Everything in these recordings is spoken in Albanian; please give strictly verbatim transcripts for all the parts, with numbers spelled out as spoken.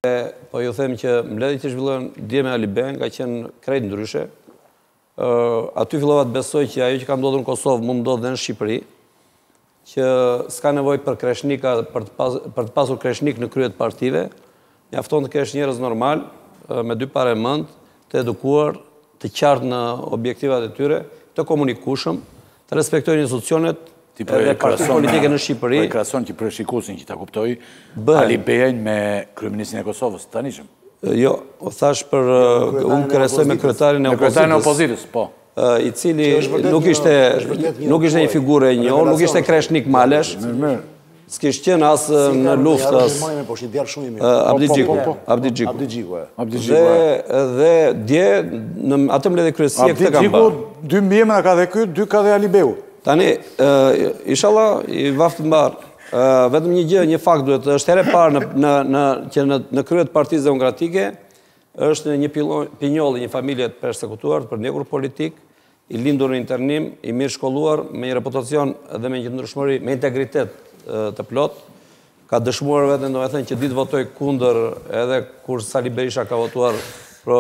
Po ju them që mbledhjet që zhvillohen dje me Ali Ben ka qenë krejt ndryshe. Aty fillova të besoj që ajo që ka ndodhur në Kosovë mund ndodhë dhe në Shqipëri, që s'ka nevojë për kreshnika, për të, pas, për të pasur kreshnik në kryet partive, mjafton të kesh njerëz normal, me dy pare mend, të edukuar, të qartë në objektivat e tyre, të komunikueshëm, të respektojnë institucionet dhe partitë politike në Shqipëri. Po e krahason që për shikuesin që ta kuptoj, Ali Bejën me kryeministin e Kosovës tanishëm. Jo, o thash për unë kërësoj me kryetarin e opozitës. Kryetarin e opozitës, po. I cili nuk ishte nuk ishte një figurë e njohur, nuk ishte kreshnik malesh. S'kishte qenë as në luftë as Abdi Xhiku, Abdi Xhiku. Dhe dhe dje në atë mbledhje kryesie këtë kam bërë. Abdi Xhiku dy mbiemra ka dhe ky, dy ka dhe Ali Beu. Tani, inshallah i vaftë mbar. Vetëm një gjë, një fakt duhet, është herë e parë në në në që në në krye të Partisë Demokratike është një pinjolli, një familje të persekutuar, të përndjekur politik, i lindur në internim, i mirë shkolluar, me një reputacion dhe me një qëndrueshmëri, me integritet të plot, ka dëshmuar veten, domethënë që ditë votoi kundër edhe kur Sali Berisha ka votuar pro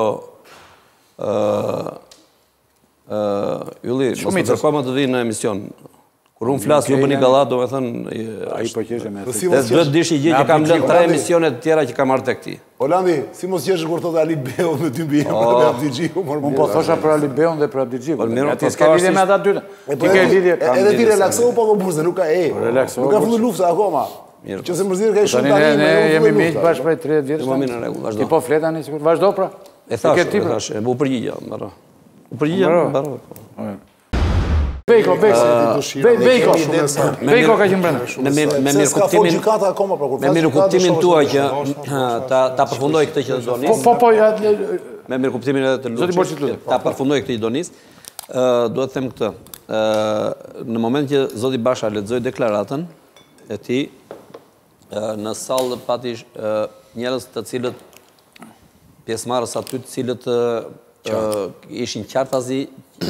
ë Ylli, mos më kërkoj më të vi në emision. Kur unë flasë, ju bëni gallat, do me thënë... A i përqeshe me... Dhe duhet dishi gjë që kam lënë tre emisionet tjera që kam marrë tek ti. Olandi, si mos qeshë kur thotë Ali Beu me dy mbiemra dhe Abdi Xhiku. Unë po thosha për Ali Beun dhe për Abdi Xhiku. Ti s'ke lidhje me ata dy. Ti ke lidhje... Edhe ti relaksohu po burse, nuk ka e. Nuk ka filluar lufta akoma. Që se mërzirë ka i shumë tani, ne jemi miq bashkë prej tridhjetë vjetësh. Ti po flet tani sigurt. Vazhdo pra. E thash, e thash, u përgjigja, mbaroj. U përgjigja, mbaroj. Bejko, Bejko, Bejko ka qenë brenda. Me mirë kuptimin, me mirë kuptimin tuaj që ta përfundoj këtë që do nis. Po, po, me mirë kuptimin edhe të Luçit, ta përfundoj këtë që do nis. Duhet të them këtë. Në moment që zoti Basha lexoi deklaratën e tij, në sallë pati njerëz të cilët pjesëmarrës aty, të cilët ishin qartazi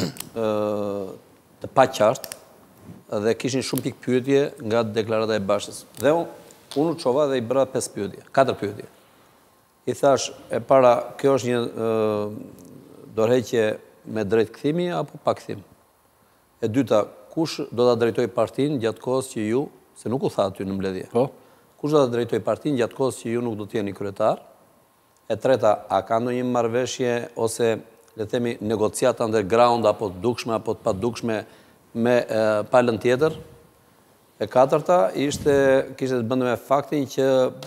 të pa qartë dhe kishin shumë pikë pyetje nga deklarata e Bashës. Dhe unë u çova dhe i bëra pesë pyetje, katër pyetje. I thash, e para, kjo është një dorëheqje me drejt kthimi apo pa kthim? E dyta, kush do ta drejtoj partinë gjatë kohës që ju, se nuk u tha aty në mbledhje. Po. Kush do ta drejtoj partinë gjatë kohës që ju nuk do të jeni kryetar? E treta, a ka ndonjë marrëveshje ose le themi negociata underground apo të dukshme apo të padukshme me palën tjetër? E katërta ishte kishte të bënte me faktin që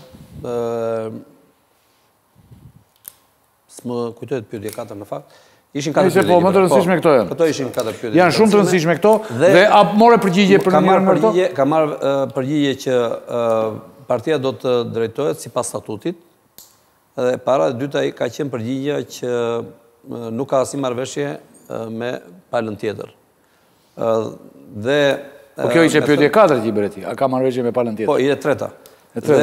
s'më kujtohet pyetja katër në fakt. Ishin katër pyetje. Po, më të rëndësishme këto janë. Këto ishin katër pyetje. Janë shumë të rëndësishme këto dhe a morë përgjigje për një nga këto? Ka marrë përgjigje që partia do të drejtohet sipas statutit. Dhe para e dyta ka qenë përgjigja që nuk ka asnjë marrëveshje me palën tjetër. Dhe po kjo ishte pyetje katër që i bëre ti. A ka marrëveshje me palën tjetër? Po, i e treta. E treta.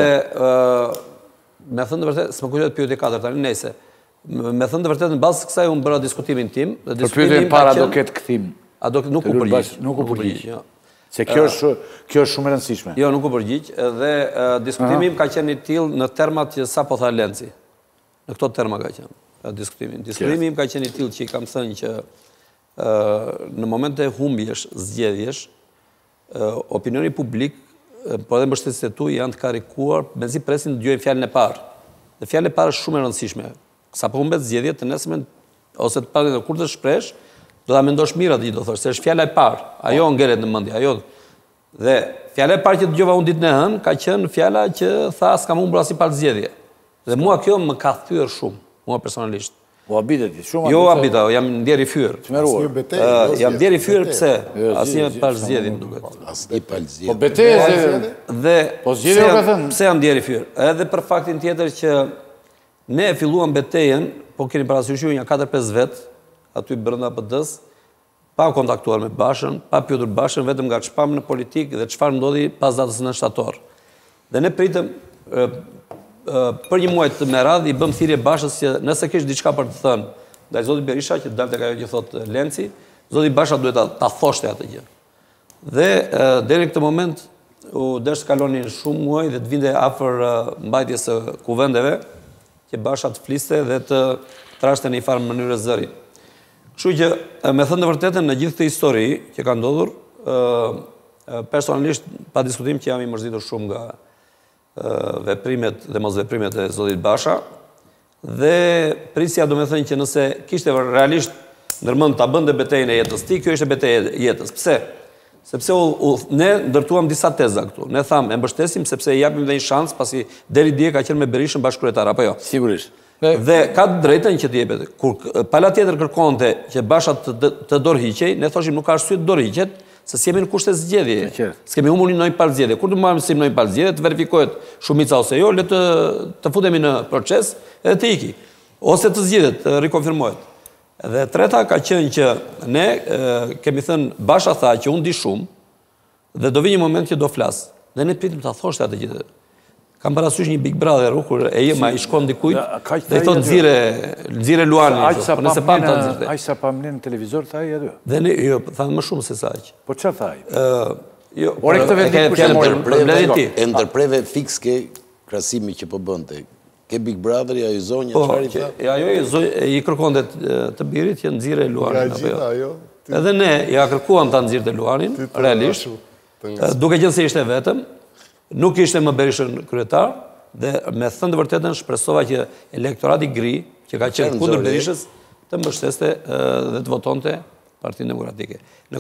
Dhe me thënë të vërtetë, s'më kujtohet pyetje katër tani, nejse. Me thënë të vërtetë, në bazë të kësaj unë bëra diskutimin tim, dhe për pyetjen para do ketë kthim. A do nuk u përgjigj. Nuk u përgjigj. Se kjo është kjo është shumë e rëndësishme. Jo, nuk u përgjigj, dhe diskutimi im ka qenë i tillë në termat që sapo tha Lenci. Në këto terma ka qenë. Diskutimin. Diskutimi im ka qenë i tillë që i kam thënë që në moment të humbjesh, zgjedhjesh, opinioni publik, por edhe mbështetësit e tu janë të karikuar, mezi presin të dëgjojnë fjalën e parë. Dhe fjala e parë është shumë e rëndësishme. Sa po humbet zgjedhjet të nesërmen ose të parë kur të shpresh, do ta mendosh mirë atë do thosh, se është fjala e parë. Ajo ngelet në mendje, ajo. Dhe fjala e parë që dëgjova unë ditën e hënë ka qenë fjala që tha s'kam humbur asnjë palë zgjedhje. Dhe mua kjo më ka thyer shumë. Mua personalisht. Po habite ti, shumë. Jo habita, jam ndjer i fyr. Jam ndjer i fyr pse? Asnjë palë zgjedhje më duket. Asnjë palë zgjedhje. Po betejë. Dhe po zgjedhje ka thënë. Pse jam ndjer i fyr? Edhe për faktin tjetër që ne e filluam betejën, po keni parasysh ju një katër pesë vet aty brenda P D-s, pa kontaktuar me Bashën, pa pyetur Bashën, vetëm nga çpam në politikë dhe çfarë ndodhi pas datës nëntë shtator. Dhe ne pritëm për një muaj të me radhë i bëm thirrje Bashës që nëse kish diçka për të thënë ndaj zotit Berisha që dalte ka ajo që thot Lenci, zoti Basha duhet ta, ta thoshte atë gjë. Dhe deri në këtë moment u desh kalonin shumë muaj dhe të vinte afër mbajtjes së kuvendeve që Basha të fliste dhe të trashte në një farë mënyrë zëri. Kështu që, me thënë të vërtetën, në gjithë këtë histori që ka ndodhur, personalisht, pa diskutim që jam i mërzitur shumë nga veprimet dhe mosveprimet e zotit Basha, dhe prisja do me thënë që nëse kishte realisht ndërmend ta bënte betejën e jetës ti, kjo ishte betejë e jetës. Pse? Sepse u, u, ne ndërtuam disa teza këtu. Ne thamë, e mbështesim sepse i japim dhe një shans pasi deri dje ka qenë me Berishën bashkëkryetar, apo jo? Sigurisht. Dhe ka të drejtën që të jepet. Kur pala tjetër kërkonte që Basha të, të dorëhiqej, ne thoshim nuk ka arsye të dorëhiqet, se s'jemi në kushte zgjedhje. S'kemi humbur një palë zgjedhje. Kur të marrim si një palë zgjedhje, të verifikohet shumica ose jo, le të të futemi në proces edhe të iki. Ose të zgjedhet, të rikonfirmohet. Dhe treta ka qenë që ne kemi thënë, Basha tha që unë di shumë dhe do vi një moment që do flas. Dhe ne pritim ta thoshte atë gjithë. Kam parasysh një Big Brother kur e jema i shkon dikujt dhe i thot nxire nxire Luanin. Nëse pam ta nxirte. Aq sa pam në televizor tha ai aty. Dhe ne jo, thanë më shumë se sa aq. Po çfarë tha ai? Ë, jo, ore këtë vendim kush e mori? E ndërpreve fiks ke krahasimi që po bënte. Ke Big Brother ja i zonja çfarë i tha? Po, ajo i kërkonte të birit që nxire Luanin apo jo. Edhe ne ja kërkuam ta nxirte Luanin, realisht. Duke qenë se ishte vetëm, nuk ishte më Berishën kryetar, dhe me thënë të vërtetën shpresova që elektorati gri, që ka qenë kundër Berishës, të mbështeste dhe të votonte Partinë Demokratike.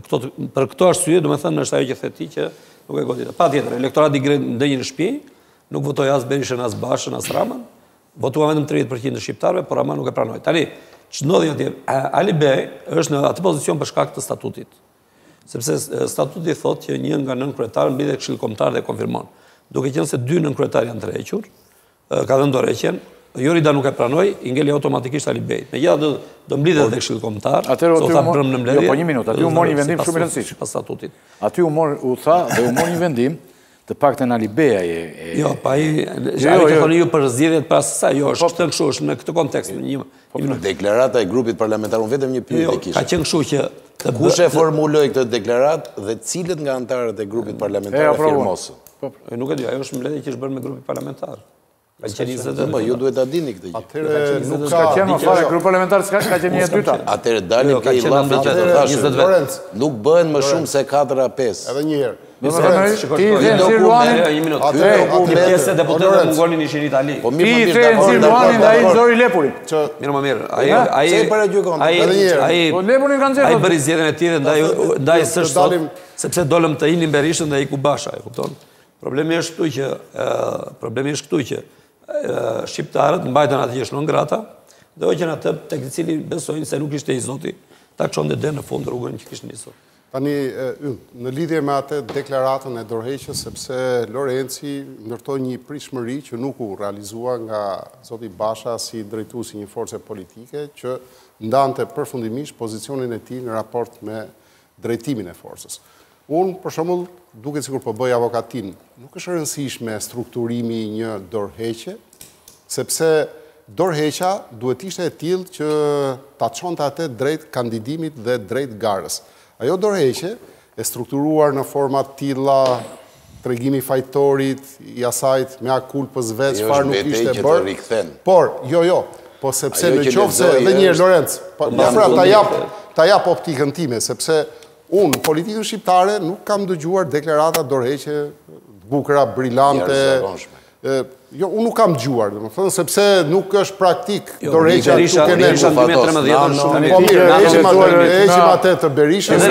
Për këto arsye, do me thënë është ajo që the ti që nuk e godita. Pa tjetër, elektorati gri ndënjë në shtëpi, nuk votoi as Berishën, as Bashën, as Ramën, votua vetëm tridhjetë përqind të shqiptarëve, por Rama nuk e pranoi. Tani, ç'ndodhi atje? Ali Bej është në atë pozicion për shkak të statutit. Sepse statuti thotë që një nga nën kryetarë mblidhet këshill kombëtar dhe konfirmon. Duke qenë se dy nën kryetar janë të rrequr, ka dhënë dorëheqjen, Jorida nuk e pranoi, i ngeli automatikisht Ali Bej. Megjithatë do, do mblidhet dhe këshill kombëtar. Atëherë aty u mor, jo, po një minutë, aty u mor një vendim shumë i rëndësishëm pas statutit. Aty u mor, u tha dhe u mor një vendim të paktën Ali Beja e Jo, pa ai, ajo që thoni ju për zgjedhjet pas saj, jo, është këtë kështu, është në këtë kontekst, një deklarata e grupit parlamentar, unë vetëm një pyetje kisha. Ka qenë kështu që kush e formuloi këtë deklaratë dhe cilët nga anëtarët e grupit parlamentar e firmosën? Nuk e di, ajo është mbledhje që është bërë me grupin parlamentar. Ka qenë njëzet e Po, ju duhet ta dini këtë gjë. Atëherë nuk ka qenë më fare grup parlamentar, s'ka ka qenë një e dyta. Atëherë dalim ke i llafi që të thashë. Nuk bëhen më shumë se katër a pesë. Edhe një herë. Ti i the nxir Luanin, një minutë. Një pjesë e deputetëve mungonin ishin itali. Ti i the nxir Luanin dhe ai nxori Lepurin. Mirë më mirë. Ai ai ai ai Po Lepurin kanë nxjerrë. Ai bëri zgjedhjen e tij dhe ndaj ndaj së sot, sepse dolëm të ilin Berishën dhe iku Basha, e kupton? Problemi është këtu që problemi është këtu që shqiptarët mbajtën atë që është non grata, dhe hoqën atë tek i cili besojnë se nuk ishte i Zoti, ta çonte deri në fund rrugën që kishte nisur. Tani, në lidhje me atë deklaratën e dorëheqjes, sepse Lorenci ndërtoi një pritshmëri që nuk u realizua nga zoti Basha si drejtuesi një force politike që ndante përfundimisht pozicionin e tij në raport me drejtimin e forcës. Unë, për shembull, duket sikur po bëj avokatin, nuk është e rëndësishme strukturimi i një dorëheqje, sepse dorëheqja duhet ishte e tillë që ta çonte atë drejt kandidimit dhe drejt garës. Ajo dorëheqje e strukturuar në forma të tilla, tregimi i fajtorit, i asajt me akulpës vetë, çfarë nuk ishte bërë. Por, jo, jo, po sepse në qoftë se edhe një herë Lorenc, pra ta jap ta jap optikën time, sepse unë politikën shqiptare nuk kam dëgjuar deklarata dorëheqje bukura, brillante. Jo, unë nuk kam dëgjuar, domethënë sepse nuk është praktik dorëheqja tuke ne në dy mijë e trembëdhjetë shumë. Po mirë, heqim atë të Berishës.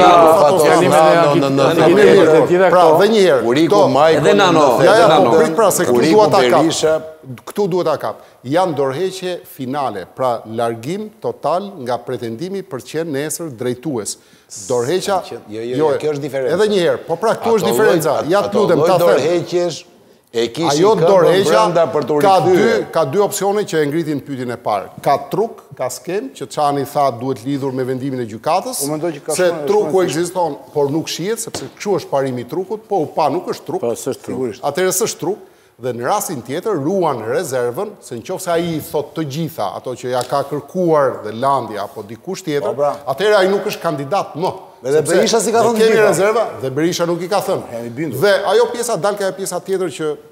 Pra, dhe një herë. Edhe nano, ja ja, po prit pra se këtu duhet ta kap. Këtu duhet ta kap. Janë dorëheqje finale, pra largim total nga pretendimi për të qenë nesër drejtues. Dorëheqja, jo, kjo është diferenca. Edhe një herë, po pra këtu është diferenca. Ja të lutem ta them. Dorëheqjesh e kishin ajo dorëheqja për të ka dy ka dy opsione që e ngritin pyetjen e parë. Ka truk, ka skem që Çani tha duhet lidhur me vendimin e gjykatës. Se truku ekziston, por nuk shihet sepse kështu është parimi i trukut, po u pa nuk është truk. Po s'është truk. Atëherë s'është truk. Dhe në rastin tjetër ruan rezervën, se nëse ai i thot të gjitha ato që ja ka kërkuar dhe Landi apo dikush tjetër, atëherë ai nuk është kandidat më. Dhe Berisha si ka thënë kemi rezerva dhe Berisha nuk i ka thënë. Dhe ajo pjesa dal ka pjesa tjetër që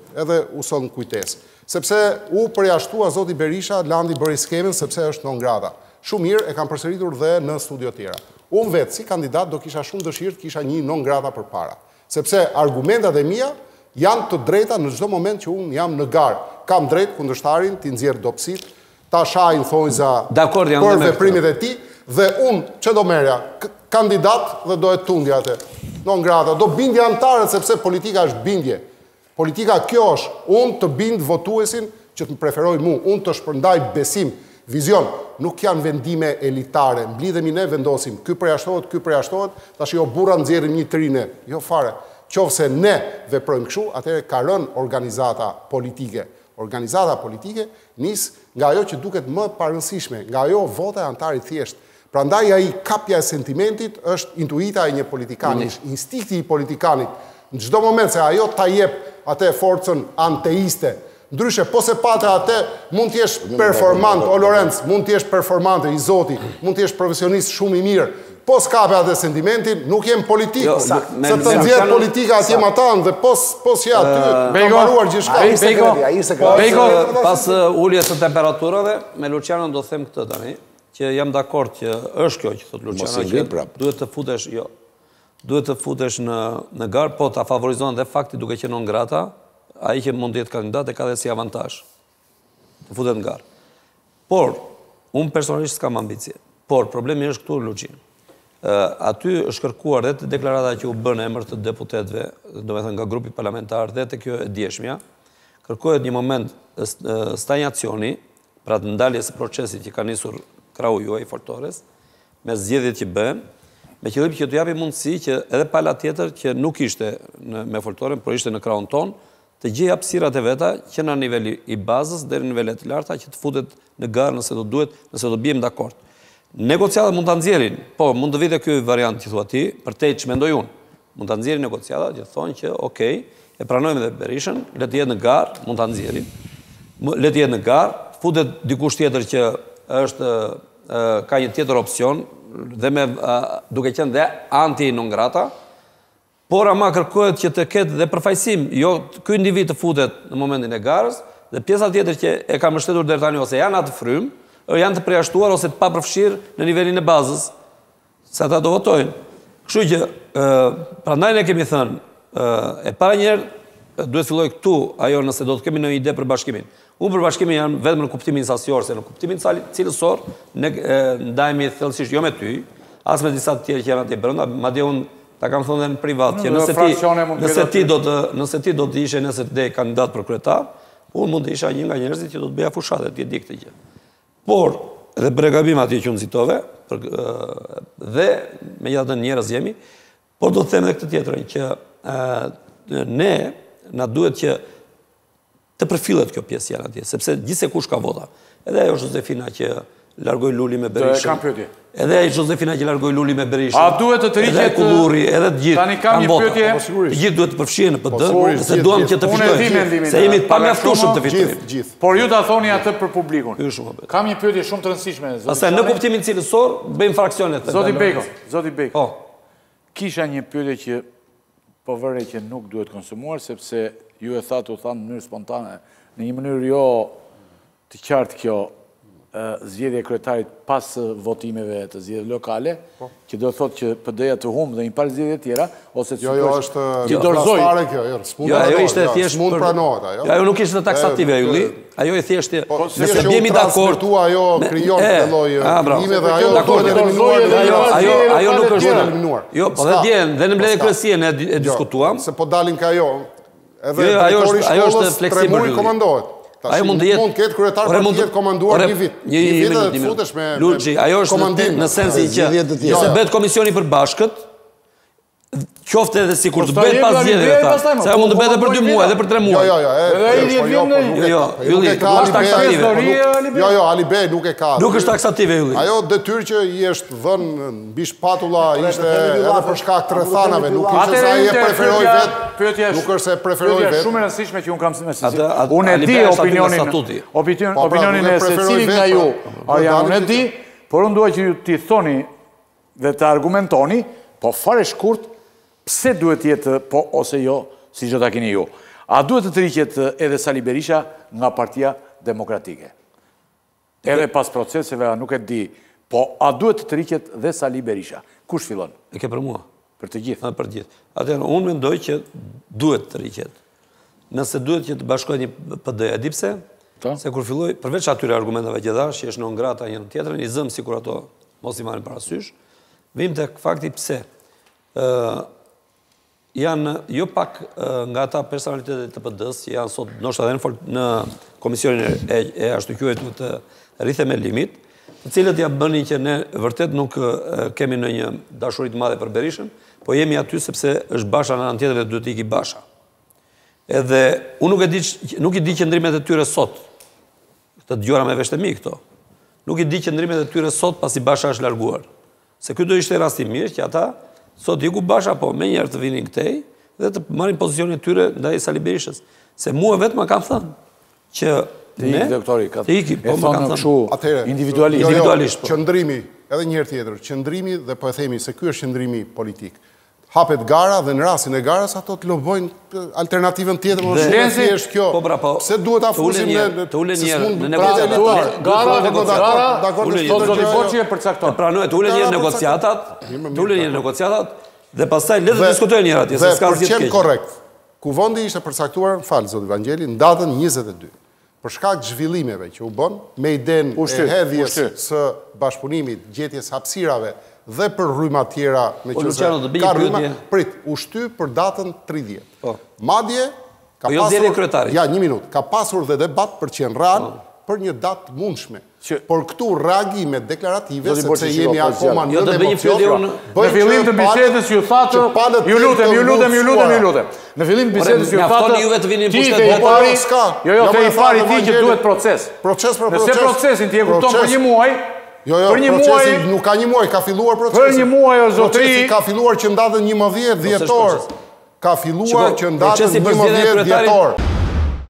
edhe uson kujtes. Sepse u përjashtua zoti Berisha, Landi bëri skemen sepse është non grata. Shumë mirë e kam përsëritur dhe në studio tjera. Unë vetë, si kandidat, do kisha shumë dëshirë të kisha një non grata për para. Sepse argumentat e mia janë të drejta në çdo moment që unë jam në garë. Kam drejt kundërshtarin t'i nxjerr dopsit, ta shajnë thonjza për veprimet e tij dhe unë që do merja kandidat dhe do e tundja atë. Non grata, do bindja antarët sepse politika është bindje. Politika kjo është unë të bind votuesin që të më preferoj mu, unë të shpërndaj besim, vizion, nuk janë vendime elitare, mblidhemi ne vendosim, ky përjashtohet, ky përjashtohet, tash jo burra nxjerrim një trine, jo fare. Qofse ne veprojmë kështu, atëherë ka rënë organizata politike. Organizata politike nis nga ajo që duket më parëndësishme, nga ajo vota e antarit thjesht. Prandaj ai kapja e sentimentit është intuita e një politikani, është instikti i politikanit. Në çdo moment se ajo ta jep atë forcën anteiste. Ndryshe, po se pate atë, mund t'jesh performant, o Lorenz, mund t'jesh performante, i zoti, mund t'jesh profesionist shumë i mirë. Po s'kape atë sentimentin, nuk jem politikë, se të nxjerr politika atje ma tanë, dhe po që aty, ka maruar gjithçka. Bejko, pas ulljes të temperaturave, me Luciano do them këtë tani, që jam dakord që është kjo që thot Luciano, që duhet të futesh, jo, duhet të futesh në garë, po ta favorizon dhe fakti duke qenë non grata, ai që mund të jetë kandidat e ka dhe si avantazh të futet në garë. Por, unë personalisht s'kam ambicie. Por, problemi është këtu, Lucian. Aty është kërkuar dhe të deklarata që u bën emër të deputetëve, do me thënë nga grupi parlamentar dhe të kjo e djeshmja, kërkohet një moment stanjacioni, pra të ndaljes së procesit që ka nisur krau juaj Fortores, me zgjedhjet që bën, me qëllim që të japi mundësi që edhe pala tjetër që nuk ishte me Fortoren, por ishte në kraun ton, të gjej hapësirat e veta që në niveli i bazës deri në nivelet të larta që të futet në garë nëse do duhet, nëse do bijmë dakord. Negociatat mund ta nxjerrin, po mund të vitë ky variant që thua ti, për te që mendoj unë. Mund ta nxjerrin negociatat që thonë që okay, e pranojmë edhe Berishën, le të jetë në garë, mund ta nxjerrin. Le të jetë në garë, futet dikush tjetër që është ka një tjetër opsion dhe me duke qenë dhe anti non grata. Por ama kërkohet që të ketë dhe përfaqësim, jo ky individ të futet në momentin e garës, dhe pjesa tjetër që e ka mbështetur deri tani ose janë atë frym, janë të përjashtuar ose të papërfshirë në nivelin e bazës, se ata do votojnë. Kështu që, prandaj ne kemi thënë, e para njerë duhet filloj këtu ajo nëse do të kemi në ide për bashkimin. Unë për bashkimin janë vetëm në kuptimin sasior, se në kuptimin cilësor, ne ndajemi thellësisht jo me ty, as me disa të tjerë që janë atje brenda, madje unë ta kam thonë dhe në privat, që nëse ti do të ishe nëse të dej kandidat për kryetar, unë mund të isha një nga njerëzit që do të bëja fushatet, ti e di këtë gjë. Por, edhe për e gabim atje që unë zitove, dhe me gjithë të njerëz jemi, por do të them edhe këtë tjetërën, që ne, na duhet që të përfillet kjo pjesë janë atje, sepse gjithse kush ka vota. Edhe ajo Josefina që largoj Luli me Berishën. Edhe ai Josefina që largoj Luli me Berishën. A duhet të tërhiqet edhe Kulluri, edhe të gjithë. Tani kam një pyetje. Të gjithë duhet të përfshihen në P D, se duam që të fitojmë. Se jemi të pamjaftueshëm të fitojmë. Por ju ta thoni atë për publikun. Kam një pyetje shumë të rëndësishme. Pastaj në kuptimin cilësor bëjmë fraksionet. Zoti Beko, Zoti Beko. Kisha një pyetje që po vëre që nuk duhet konsumuar sepse ju e thatë u thanë në mënyrë spontane, në një mënyrë jo të qartë kjo zgjedhje kryetarit pas votimeve të zgjedhjeve lokale, që do thotë që P D-ja të humbë dhe një par zgjedhje tjera, ose Jo, jo, është dorëzoj. kjo, jo, Jo, ajo ishte thjesht s'mund pranohet ajo. Ajo nuk ishte taksative ylli, ajo i thjesht nëse jemi dakord, ajo krijon këtë lloj krijime dhe ajo do të eliminuar, ajo ajo nuk është eliminuar. Jo, po dhe djen, dhe në mbledhje kryesie ne e diskutuam. Se po dalin ka ajo. Edhe ajo është fleksibël. Komandohet. Ajo mund të jetë mund të ketë kryetar për të jetë komanduar një vit. Një vit dhe futesh me Luçi, ajo është në sensin që nëse bëhet komisioni për bashkët, qofte edhe sikur të bëhet pas zgjedhjeve ta. Se ajo mund të bëhet edhe për dy muaj, edhe për tre muaj. Jo, jo, jo. Jo, jo, ylli, nuk është taksative. Jo, jo, Ali Bey nuk e ka. Nuk është taksative ylli. Ajo detyrë që i është dhënë mbi shpatulla ishte edhe për shkak të rrethanave, nuk ishte se ai e preferoi vetë. Nuk është se e preferoi vetë. Është shumë e rëndësishme që un kam me se unë e di opinionin. Opinionin e secilit nga ju. Arjan, unë e di, por unë dua që ju t'i thoni dhe të argumentoni, po fare shkurt, pse duhet jetë po ose jo, si që ta keni ju. A duhet të tërhiqet edhe Sali Berisha nga Partia Demokratike? Edhe pas proceseve, a nuk e di, po a duhet të tërhiqet dhe Sali Berisha? Kush fillon? E ke për mua? Për të gjithë? Për gjithë. Atëherë, unë mendoj që duhet të tërhiqet. Nëse duhet që të bashkojnë një P D, e di pse? Se kur filloj, përveç atyre argumentave që dash, që është non grata një në tjetërën, i zëmë si kur ato mos i marrin parasysh, vim të fakti pse. Janë jo pak nga ata personalitetet të P D-s, që janë sot ndoshta edhe në komisionin e ashtu quajtur të rithemelimit, të cilët ja bënin që ne vërtet nuk kemi në një dashuri të madhe për Berishën, po jemi aty sepse është Basha në anën tjetër dhe duhet të iki Basha. Edhe unë nuk e di nuk i di qëndrimet e tyre sot. Të dëgjora me veshtemi këto. Nuk i di qëndrimet e tyre sot pasi Basha është larguar. Se ky do ishte rasti i mirë që ata sot iku Basha, po me njerë të vinin këtej dhe të marrin pozicionin e tyre ndaj Sali Berishës. Se mua vetë më kanë thënë që ne të iki, po më kanë thënë individualisht. Qëndrimi, edhe njërë tjetër, qëndrimi dhe po e themi se ky është qëndrimi politik. Hapet gara dhe në rastin e garës ato të lobojnë alternativën tjetër, më shumë e thjesht kjo. Pse duhet ta fusim në të ulen njerë në negociatat. Gara, gara, Zoti e përcakton. Pranoj, të ulen njerë negociatat, të ulen njerë negociatat dhe pastaj le të diskutojnë njerë atje, se s'ka asgjë të keq. Korrekt. Kuvendi ishte përcaktuar, fal Zoti Vangeli, në datën njëzet e dy. Për shkak zhvillimeve që u bën, me idenë e hedhjes së bashkëpunimit, gjetjes hapësirave dhe për rryma tjera me qëse ka rryma, prit, u shty për datën tridhjetë. Madje, ka pasur, ja, një minut, ka pasur dhe debat për Qendran për një datë mundshme. Por këtu reagimet deklarative, sepse jemi akoma në emocion, në fillim të bisedës ju thatë, ju lutem, ju lutem, ju lutem, ju lutem. Në fillim të bisedës ju thatë, ti dhe i pari, jo, jo, dhe i pari ti që duhet proces. Proces për proces. Nëse procesin ti e kupton për një muaj, Jo, jo, procesi nuk ka një muaj, ka filluar procesi. Për një muaj, o zotri... Procesi ka filluar që në datën njëmbëdhjetë dhjetor. Ka filluar që në datën njëmbëdhjetë dhjetor.